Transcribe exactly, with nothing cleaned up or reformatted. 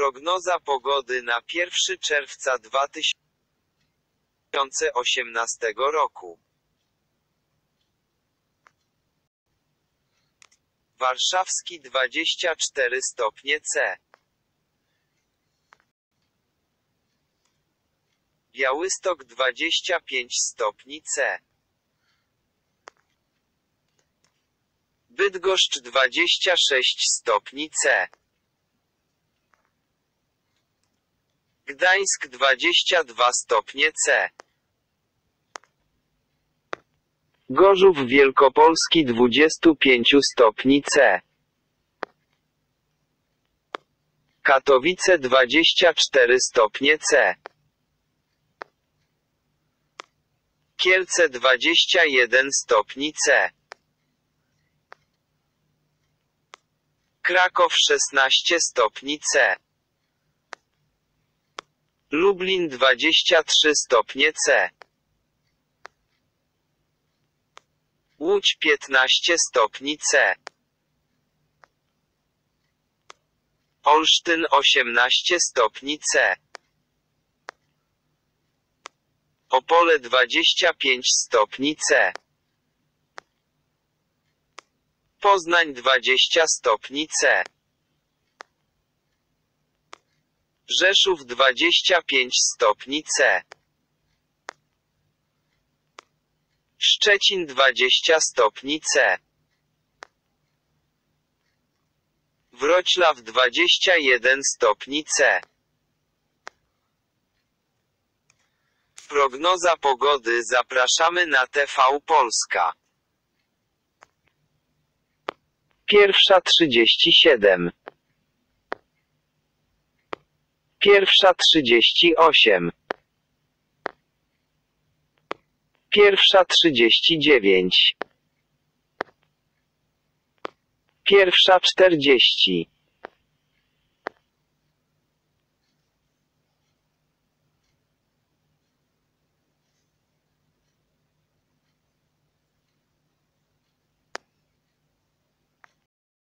Prognoza pogody na pierwszego czerwca dwa tysiące osiemnastego roku. Warszawski dwadzieścia cztery stopnie C. Białystok dwadzieścia pięć stopni C. Bydgoszcz dwadzieścia sześć stopni C. Gdańsk dwadzieścia dwa stopnie C. Gorzów Wielkopolski dwadzieścia pięć stopni C. Katowice dwadzieścia cztery stopnie C. Kielce dwadzieścia jeden stopni C. Kraków szesnaście stopni C. Lublin dwadzieścia trzy stopnie C. Łódź piętnaście stopni C. Olsztyn osiemnaście stopni C. Opole dwadzieścia pięć stopni C. Poznań dwadzieścia stopni C. Rzeszów dwadzieścia pięć stopni C. Szczecin dwadzieścia stopni C. Wrocław dwadzieścia jeden stopni C. Prognoza pogody. Zapraszamy na T V Polska. Pierwsza trzydzieści siedem. Pierwsza trzydzieści osiem. Pierwsza trzydzieści dziewięć. Pierwsza czterdzieści.